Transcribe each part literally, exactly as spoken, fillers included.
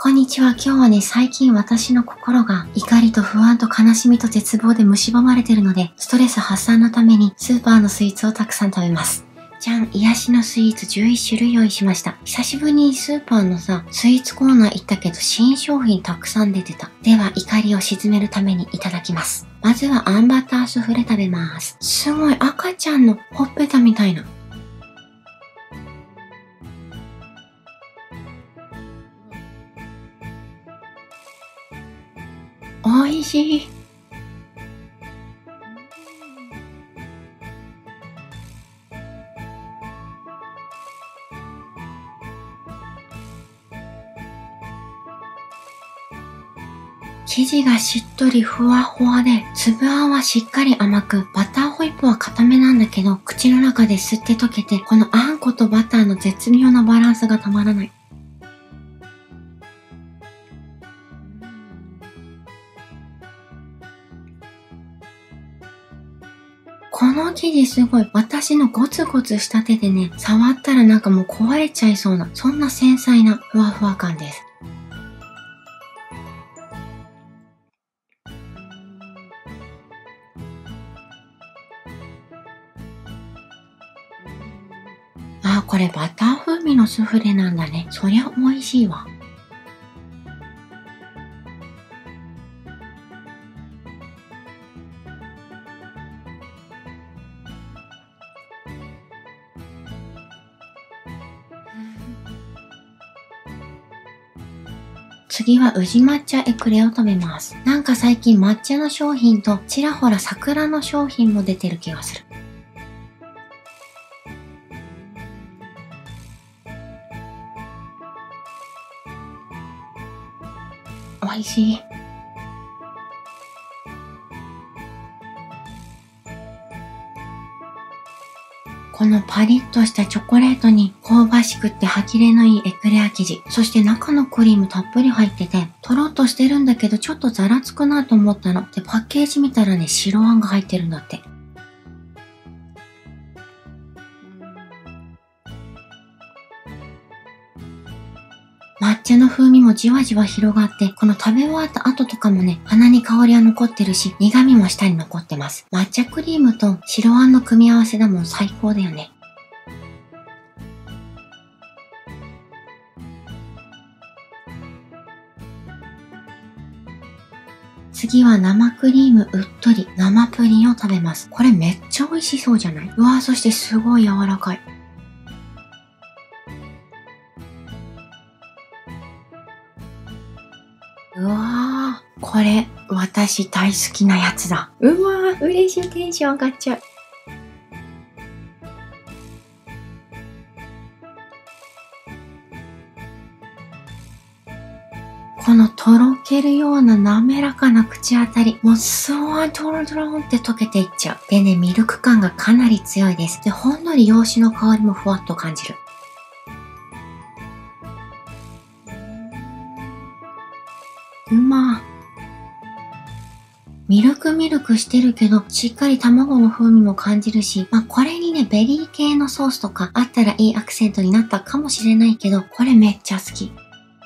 こんにちは。今日はね、最近私の心が怒りと不安と悲しみと絶望で蝕まれてるので、ストレス発散のためにスーパーのスイーツをたくさん食べます。じゃん、癒しのスイーツじゅういち種類用意しました。久しぶりにスーパーのさ、スイーツコーナー行ったけど新商品たくさん出てた。では、怒りを鎮めるためにいただきます。まずはあんバタースフレ食べます。すごい赤ちゃんのほっぺたみたいな。おいしい。生地がしっとりふわふわで、粒あんはしっかり甘く、バターホイップは固めなんだけど、口の中で吸って溶けて、このあんことバターの絶妙なバランスがたまらない。この生地すごい、私のゴツゴツした手でね、触ったらなんかもう壊れちゃいそうな、そんな繊細なふわふわ感です。あー、これバター風味のスフレなんだね。そりゃ美味しいわ。次は宇治抹茶エクレを食べます。なんか最近抹茶の商品とちらほら桜の商品も出てる気がする。美味しい。このパリッとしたチョコレートに香ばしくって歯切れのいいエクレア生地、そして中のクリームたっぷり入ってて、とろっとしてるんだけどちょっとざらつくなと思ったの。で、パッケージ見たらね、白あんが入ってるんだって。抹茶の風味もじわじわ広がって、この食べ終わった後とかもね、鼻に香りは残ってるし、苦味も舌に残ってます。抹茶クリームと白あんの組み合わせだもん最高だよね。次は生クリームうっとり生プリンを食べます。これめっちゃ美味しそうじゃない？うわー、そしてすごい柔らかい。うわー、これ私大好きなやつだ。うわー、嬉しい、テンション上がっちゃう。このとろけるような滑らかな口当たり、もうスワートロトロンって溶けていっちゃう。でね、ミルク感がかなり強いです。で、ほんのり洋酒の香りもふわっと感じる。うまー。ミルクミルクしてるけど、しっかり卵の風味も感じるし、まあこれにね、ベリー系のソースとかあったらいいアクセントになったかもしれないけど、これめっちゃ好き。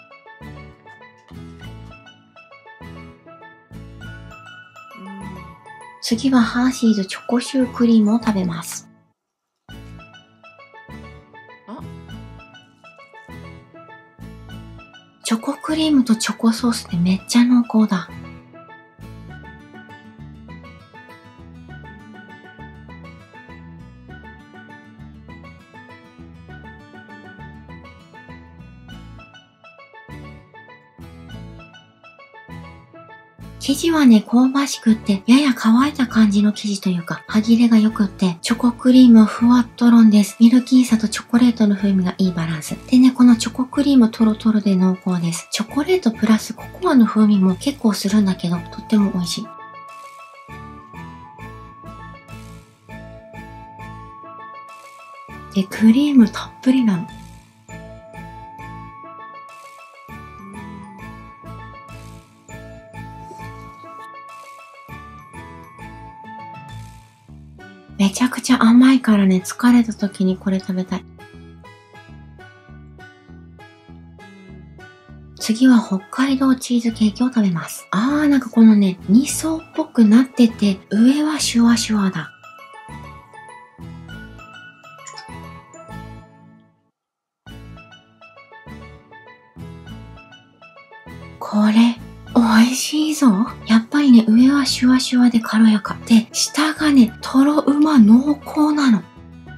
次はハーシーズチョコシュークリームを食べます。チョコクリームとチョコソースでめっちゃ濃厚だ。生地はね、香ばしくって、やや乾いた感じの生地というか、歯切れが良くって、チョコクリームはふわっとろんです。ミルキーさとチョコレートの風味がいいバランス。でね、このチョコクリームトロトロで濃厚です。チョコレートプラスココアの風味も結構するんだけど、とっても美味しい。で、クリームたっぷりなの。めちゃくちゃ甘いからね、疲れた時にこれ食べたい。 次は北海道チーズケーキを食べます。あー、なんかこのね、に層っぽくなってて、上はシュワシュワだ。これ、美味しいぞ。やっぱりね、上はシュワシュワで軽やか。で、下がね、とろうま濃厚なの。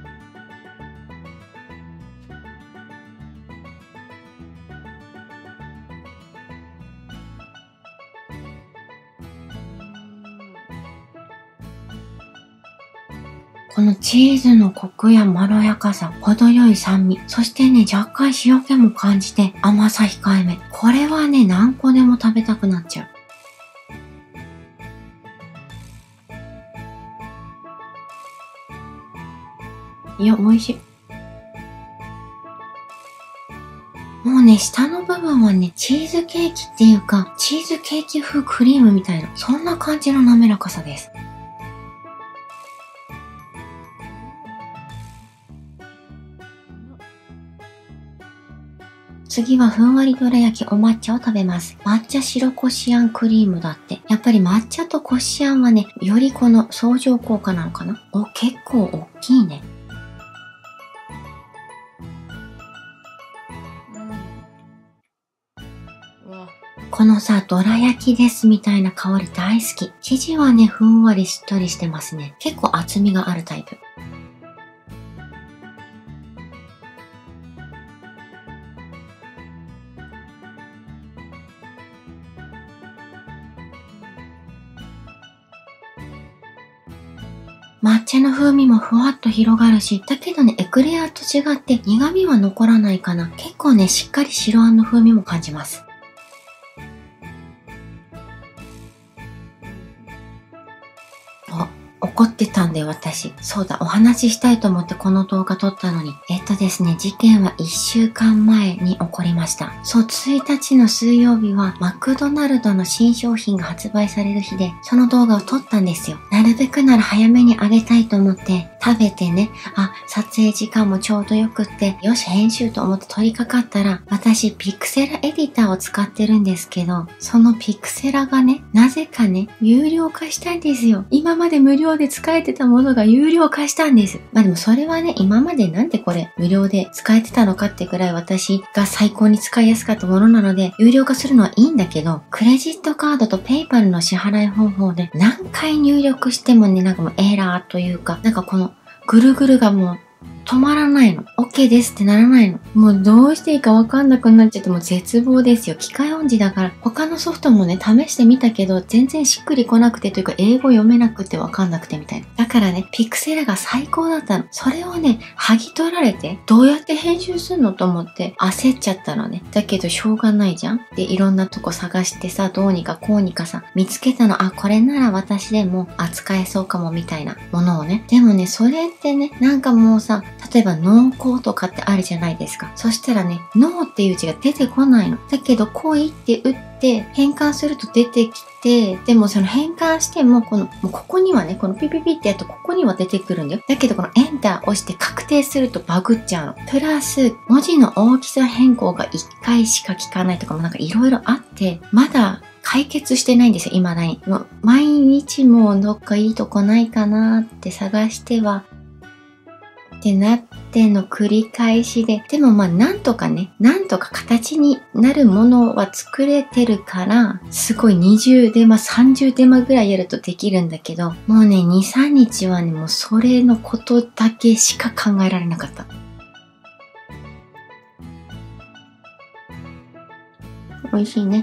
このチーズのコクやまろやかさ、程よい酸味、そしてね、若干塩気も感じて甘さ控えめ。これはね、何個でも食べたくなっちゃう。いや、美味しい。もうね、下の部分はね、チーズケーキっていうか、チーズケーキ風クリームみたいな、そんな感じの滑らかさです。次はふんわりどら焼きお抹茶を食べます。抹茶白こしあんクリームだって。やっぱり抹茶とこしあんはね、よりこの相乗効果なのかな。お、結構大きいね。このさ、どら焼きですみたいな香り大好き。生地はね、ふんわりしっとりしてますね。結構厚みがあるタイプ。抹茶の風味もふわっと広がるし、だけどね、エクレアと違って苦味は残らないかな。結構ね、しっかり白あんの風味も感じます。怒ってたんで私。そうだ、お話ししたいと思ってこの動画撮ったのに。えっとですね、事件はいっしゅうかんまえに起こりました。そう、ついたちの水曜日はマクドナルドの新商品が発売される日で、その動画を撮ったんですよ。なるべくなら早めにあげたいと思って、食べてね、あ、撮影時間もちょうどよくって、よし編集と思って撮り掛かったら、私ピクセラエディターを使ってるんですけど、そのピクセラがね、なぜかね、有料化したんですよ。今まで無料で使えてたものが有料化したんです。まあでもそれはね、今までなんでこれ無料で使えてたのかってくらい私が最高に使いやすかったものなので、有料化するのはいいんだけど、クレジットカードとペイパルの支払い方法で何回入力してもね、なんかもうエラーというか、なんかこのぐるぐるがもう止まらないの。OK ですってならないの。もうどうしていいかわかんなくなっちゃってもう絶望ですよ。機械音痴だから。他のソフトもね、試してみたけど、全然しっくりこなくてというか、英語読めなくてわかんなくてみたいな。だからね、ピクセラが最高だったの。それをね、剥ぎ取られて、どうやって編集すんのと思って焦っちゃったのね。だけどしょうがないじゃん。で、いろんなとこ探してさ、どうにかこうにかさ、見つけたの。あ、これなら私でも扱えそうかもみたいなものをね。でもね、それってね、なんかもうさ、例えば濃厚とかってあるじゃないですか。そしたらね、脳っていう字が出てこないの。だけど濃いって打って変換すると出てきて、でもその変換しても、この、もうここにはね、このピピピってやるとここには出てくるんだよ。だけどこのエンター押して確定するとバグっちゃうの。プラス、文字の大きさ変更がいっかいしか効かないとかもなんかいろいろあって、まだ解決してないんですよ、未だに。もう毎日もうどっかいいとこないかなって探しては、ってなっての繰り返しで、でもまあなんとかね、なんとか形になるものは作れてるから、すごいにじゅうデマ、さんじゅうデマぐらいやるとできるんだけど、もうね、に、さんにちはね、もうそれのことだけしか考えられなかった。美味しいね。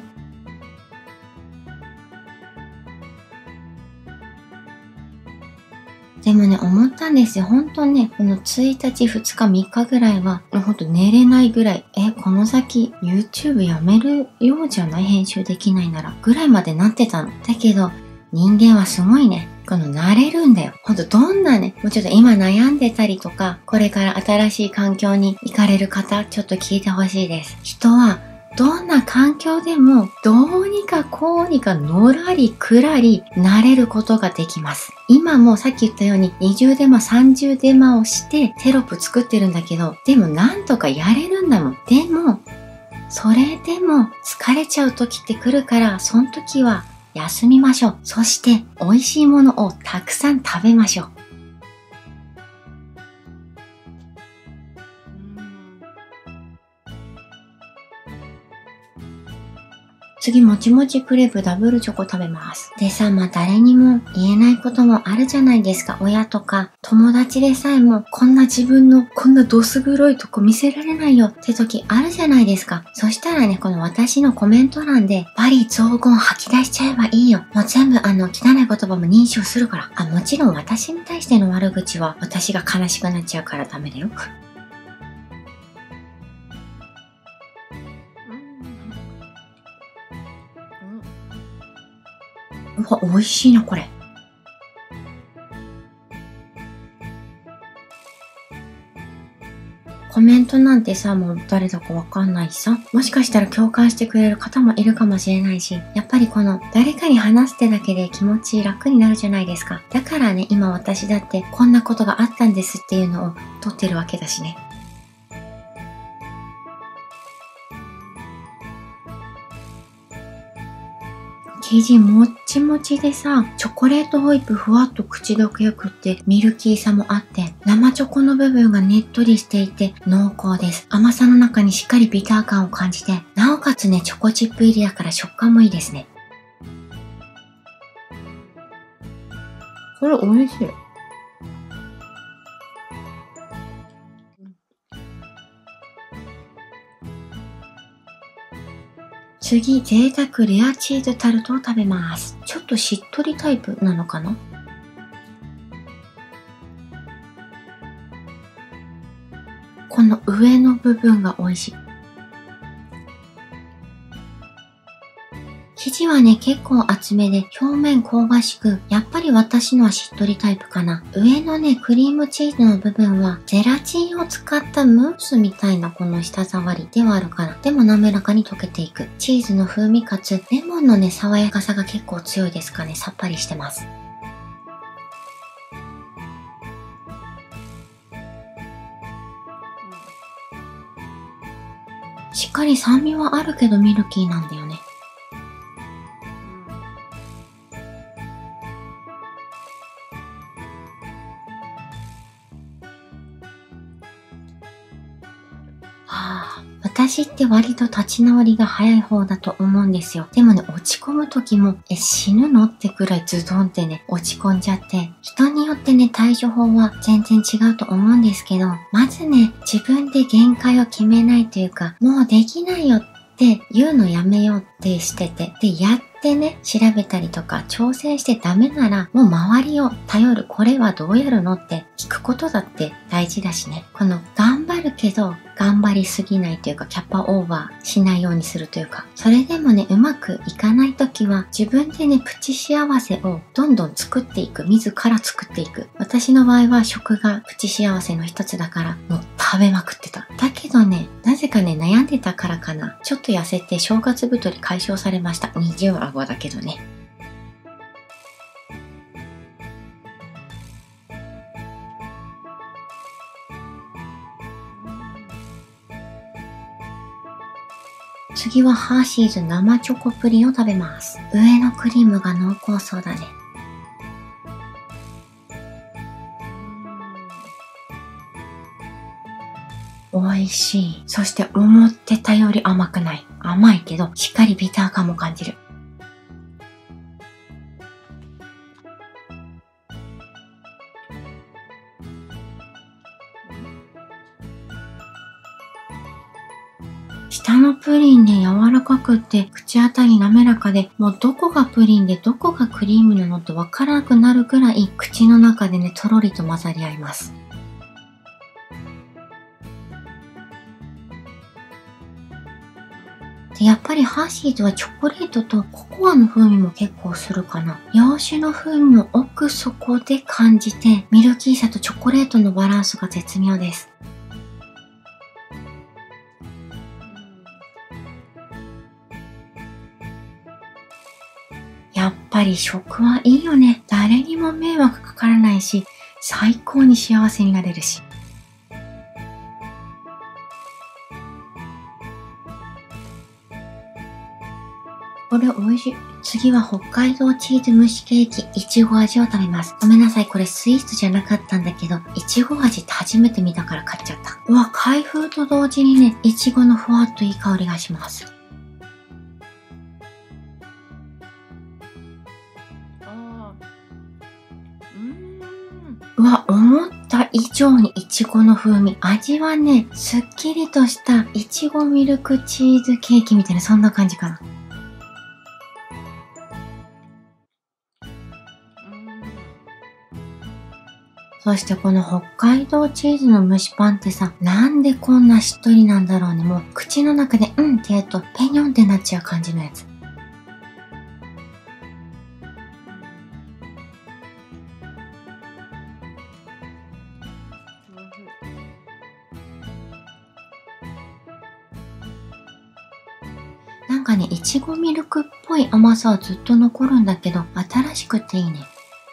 でもね、思ったんですよ。本当ね、このついたち、ふつか、みっかぐらいは、ほんと寝れないぐらい、え、この先、YouTube やめるようじゃない？編集できないなら。ぐらいまでなってたの。だけど、人間はすごいね。この慣れるんだよ。ほんとどんなね、もうちょっと今悩んでたりとか、これから新しい環境に行かれる方、ちょっと聞いてほしいです。人は、どんな環境でもどうにかこうにかのらりくらり慣れることができます。今もさっき言ったようににじゅうデマさんじゅうデマをしてテロップ作ってるんだけど、でもなんとかやれるんだもん。でもそれでも疲れちゃう時って来るから、その時は休みましょう。そして美味しいものをたくさん食べましょう。次、もちもちクレープダブルチョコ食べます。でさ、まあ誰にも言えないこともあるじゃないですか。親とか友達でさえも、こんな自分のこんなどす黒いとこ見せられないよって時あるじゃないですか。そしたらね、この私のコメント欄でバリ雑言吐き出しちゃえばいいよ。もう全部あの汚い言葉も認証するから。あ、もちろん私に対しての悪口は私が悲しくなっちゃうからダメだよ。うわ、美味しいな、これ。コメントなんてさ、もう誰だかわかんないしさ、もしかしたら共感してくれる方もいるかもしれないし、やっぱりこの誰かに話すってだけで気持ち楽になるじゃないですか。だからね、今私だってこんなことがあったんですっていうのを撮ってるわけだしね。生地もっちもちでさ、チョコレートホイップふわっと口どけよくってミルキーさもあって、生チョコの部分がねっとりしていて濃厚です。甘さの中にしっかりビター感を感じて、なおかつね、チョコチップ入りだから食感もいいですね。これ美味しい。次、贅沢レアチーズタルトを食べます。ちょっとしっとりタイプなのかな？この上の部分が美味しい。生地はね、結構厚めで表面香ばしく、やっぱり私のはしっとりタイプかな。上のね、クリームチーズの部分はゼラチンを使ったムースみたいなこの舌触りではあるかな。でも滑らかに溶けていく。チーズの風味かつ、レモンのね、爽やかさが結構強いですかね。さっぱりしてます。しっかり酸味はあるけどミルキーなんだよね。はあ、私って割と立ち直りが早い方だと思うんですよ。でもね、落ち込む時も、え、死ぬのってくらいズドンってね、落ち込んじゃって、人によってね、対処法は全然違うと思うんですけど、まずね、自分で限界を決めないというか、もうできないよって言うのやめようってしてて、で、やってね、調べたりとか挑戦してダメなら、もう周りを頼る、これはどうやるのって聞くことだって大事だしね。この頑張るけど、頑張りすぎないというか、キャパオーバーしないようにするというか、それでもね、うまくいかないときは、自分でね、プチ幸せをどんどん作っていく。自ら作っていく。私の場合は食がプチ幸せの一つだから、もう食べまくってた。だけどね、なぜかね、悩んでたからかな。ちょっと痩せて正月太り解消されました。にじゅうあごだけどね。次はハーシーズ生チョコプリンを食べます。上のクリームが濃厚そうだね。美味しい。そして思ってたより甘くない。甘いけど、しっかりビター感も感じる。下のプリンね、柔らかくって口当たり滑らかで、もうどこがプリンでどこがクリームなのってわからなくなるくらい口の中でね、とろりと混ざり合います。で、やっぱりハーシーズはチョコレートとココアの風味も結構するかな。洋酒の風味も奥底で感じて、ミルキーさとチョコレートのバランスが絶妙です。やっぱり食はいいよね。誰にも迷惑かからないし、最高に幸せになれるし。 これ美味しい。次は北海道チーズ蒸しケーキ、いちご味を食べます。ごめんなさい、これスイーツじゃなかったんだけど、いちご味って初めて見たから買っちゃった。うわ、開封と同時にね、いちごのふわっといい香りがします。あー、うーん。うわ、思った以上にいちごの風味。味はね、すっきりとしたいちごミルクチーズケーキみたいな、そんな感じかな。そしてこの北海道チーズの蒸しパンってさ、なんでこんなしっとりなんだろうね。もう口の中でうんってやるとペニョンってなっちゃう感じのやつ。なんかね、いちごミルクっぽい甘さはずっと残るんだけど、新しくていいね。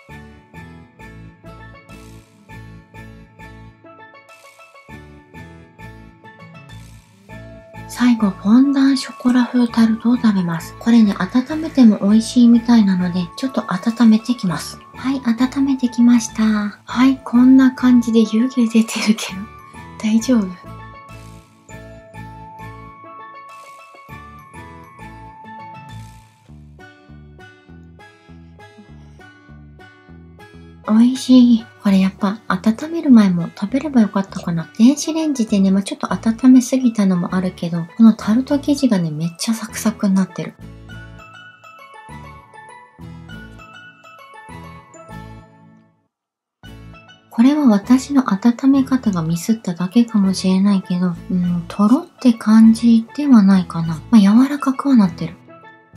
最後、フォンダンショコラ風タルトを食べます。これね、温めても美味しいみたいなので、ちょっと温めてきます。はい、温めてきました。はい、こんな感じで湯気出てるけど、大丈夫？美味しい。これやっぱ温める前も食べればよかったかな。電子レンジでね、まあ、ちょっと温めすぎたのもあるけど、このタルト生地がね、めっちゃサクサクになってる。これは私の温め方がミスっただけかもしれないけど、うん、とろって感じではないかな。まあ、柔らかくはなってる。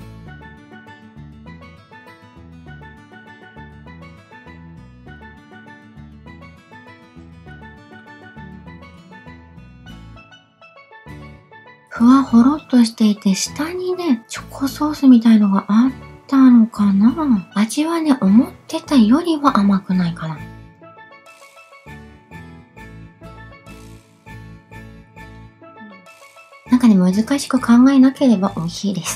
ふわほろっとしていて、下にね、チョコソースみたいのがあったのかな。味はね、思ってたよりは甘くないかな。なんかね、難しく考えなければ美味しいです。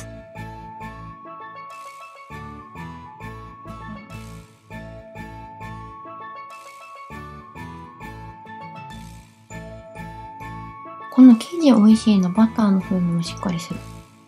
この生地美味しいの、バターの風味もしっかりする。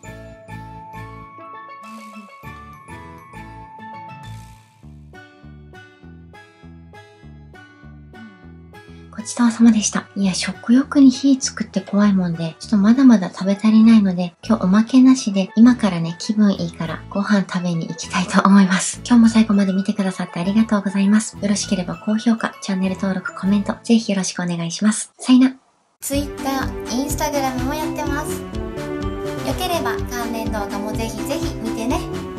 ごちそうさまでした。いや、食欲に火つくって怖いもんで、ちょっとまだまだ食べ足りないので、今日おまけなしで、今からね、気分いいからご飯食べに行きたいと思います。今日も最後まで見てくださってありがとうございます。よろしければ高評価、チャンネル登録、コメント、ぜひよろしくお願いします。さよなら。 Twitter、Instagram もやってます。よければ関連動画もぜひぜひ見てね。